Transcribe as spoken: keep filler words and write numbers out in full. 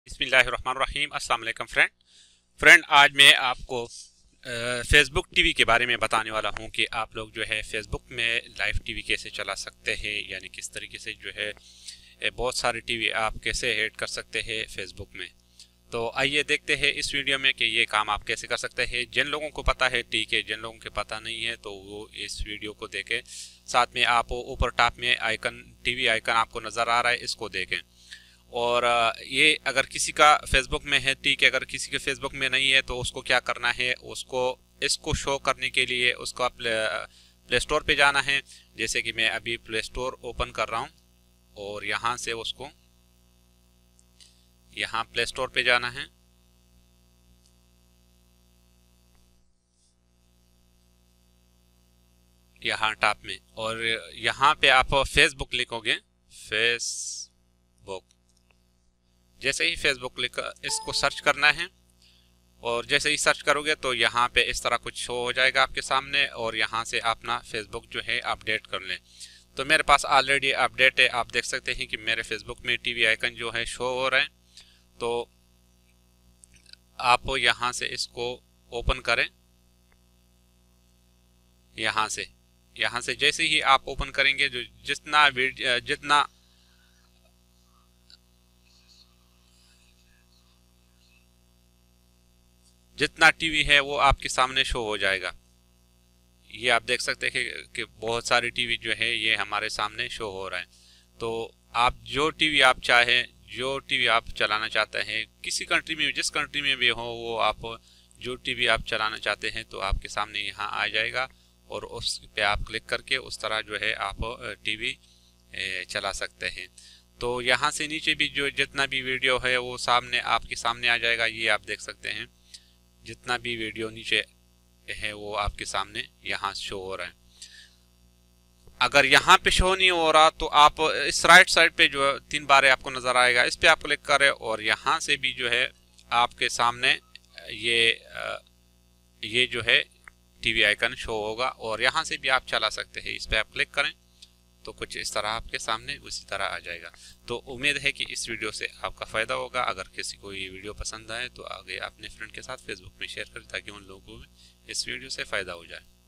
बिस्मिल्लाहिर्रहमानिर्रहीम। अस्सलाम वालेकुम फ्रेंड फ्रेंड आज मैं आपको फेसबुक टीवी के बारे में बताने वाला हूं कि आप लोग जो है फेसबुक में लाइव टीवी कैसे चला सकते हैं, यानी किस तरीके से जो है ए, बहुत सारे टीवी आप कैसे ऐड कर सकते हैं फेसबुक में। तो आइए देखते हैं इस वीडियो में कि ये काम आप कैसे कर सकते हैं। जिन लोगों को पता है ठीक है, जिन लोगों को पता नहीं है तो वो इस वीडियो को देखें। साथ में आप ऊपर टॉप में आइकन टीवी आइकन आपको नज़र आ रहा है, इसको देखें। और ये अगर किसी का फेसबुक में है ठीक है, अगर किसी के फेसबुक में नहीं है तो उसको क्या करना है, उसको इसको शो करने के लिए उसको प्ले प्ले स्टोर पे जाना है। जैसे कि मैं अभी प्ले स्टोर ओपन कर रहा हूँ और यहाँ से उसको यहाँ प्ले स्टोर पे जाना है। यहाँ टॉप में और यहाँ पे आप फेसबुक लिखोगे, फेसबुक। जैसे ही फेसबुक लिख इसको सर्च करना है और जैसे ही सर्च करोगे तो यहाँ पे इस तरह कुछ शो हो जाएगा आपके सामने और यहाँ से अपना फेसबुक जो है अपडेट कर लें। तो मेरे पास ऑलरेडी अपडेट है, आप देख सकते हैं कि मेरे फेसबुक में टीवी आइकन जो है शो हो रहे हैं। तो आप यहाँ से इसको ओपन करें। यहाँ से यहाँ से जैसे ही आप ओपन करेंगे जो जितना जितना जितना टीवी है वो आपके सामने शो हो जाएगा। ये आप देख सकते हैं कि, कि बहुत सारे टीवी जो है ये हमारे सामने शो हो रहा है। तो आप जो टीवी आप चाहें, जो टीवी आप चलाना चाहते हैं, किसी कंट्री में जिस कंट्री में भी हो, वो आप जो टीवी आप चलाना चाहते हैं तो आपके सामने यहाँ आ जाएगा और उस पे आप क्लिक करके उस तरह जो है आप टीवी चला सकते हैं। तो यहाँ से नीचे भी जो जितना भी वीडियो है वो सामने आपके सामने आ जाएगा। ये आप देख सकते हैं जितना भी वीडियो नीचे है वो आपके सामने यहाँ शो हो रहा है। अगर यहाँ पे शो नहीं हो रहा तो आप इस राइट साइड पे जो तीन बार आपको नजर आएगा, इस पे आप क्लिक करें और यहाँ से भी जो है आपके सामने ये ये जो है टीवी आइकन शो होगा और यहाँ से भी आप चला सकते हैं। इस पे आप क्लिक करें तो कुछ इस तरह आपके सामने उसी तरह आ जाएगा। तो उम्मीद है कि इस वीडियो से आपका फ़ायदा होगा। अगर किसी को ये वीडियो पसंद आए तो आगे अपने फ्रेंड के साथ फेसबुक में शेयर करें ताकि उन लोगों को भी इस वीडियो से फ़ायदा हो जाए।